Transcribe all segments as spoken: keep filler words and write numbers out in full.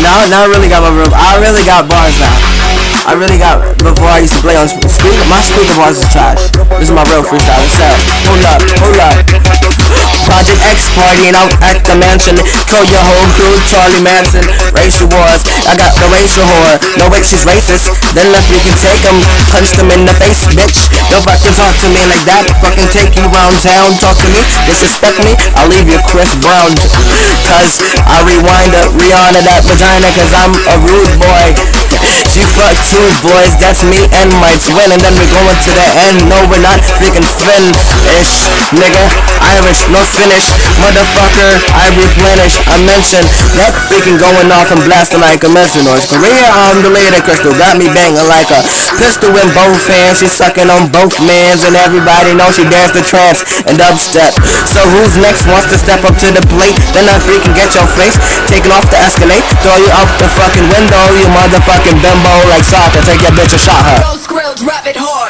now, now I really got my room. I really got bars now. I really got, before I used to play on speaker, my speaker bars is trash. This is my real freestyle. What's up? Hold up, hold up. Project X partying out at the mansion. Kill your whole crew, Charlie Manson. Racial wars, I got the racial whore. No wait, she's racist. Then left we can take them, punch them in the face, bitch. Don't fucking talk to me like that. Fucking take you around town, talk to me, disrespect me, I'll leave you Chris Brown. Cause I rewind up Rihanna that vagina, cause I'm a rude boy. She fucked two boys, that's me and my twin. And then we're going to the end. No, we're not freaking Finn-ish, nigga. Irish, no Finnish, motherfucker, I replenish. I mentioned that freaking going off and blasting like a missile noise. Korea, I'm the lady crystal, got me banging like a pistol in both hands. She's sucking on both mans, and everybody knows she dance the trance and dubstep. So who's next wants to step up to the plate? Then I freaking get your face taken off the Escalade, throw you out the fucking window, you motherfucking bimbo, like soccer. Take your bitch and shot her. Go Skrill, drop it hard.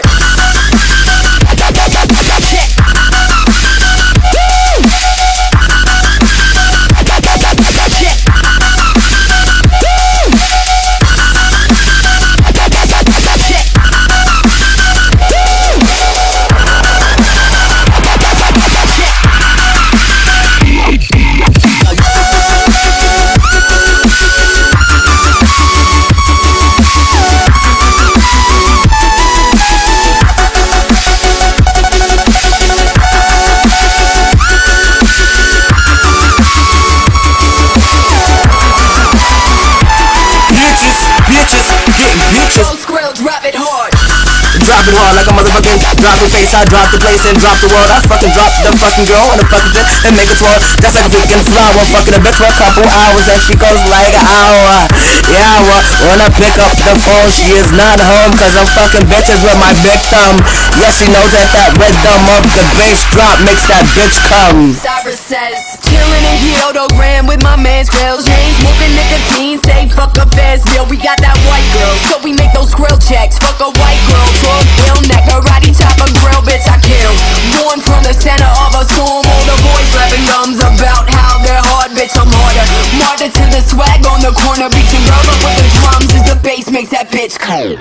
Drop it hard like a motherfucking drop your face. I drop the place and drop the world. I fucking drop the fucking girl in a fucking jet and make it twirl. That's like a freaking flower. Fucking a bitch for a couple hours and she goes like an hour. Yeah, well, when I pick up the phone, she is not home, cause I'm fucking bitches with my big thumb. Yeah, she knows that that rhythm of the bass drop makes that bitch come. Cyrus says, chillin' in Kyoto-gram with my man's grills. Chain smoking nicotine, say fuck a fast deal. We got that white girl, so we make those grill checks. Fuck a white girl, twelve ill neck, karate chop a grill, bitch I kill. Born from the center of a storm, all the boys rapping gums about how they're hard, bitch I'm harder. Martyr to the swag on the corner, beating girl up with the drums as the bass makes that bitch come.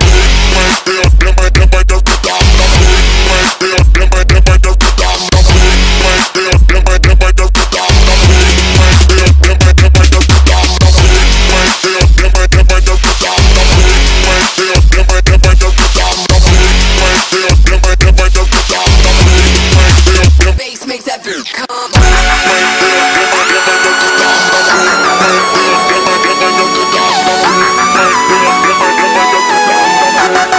Come on.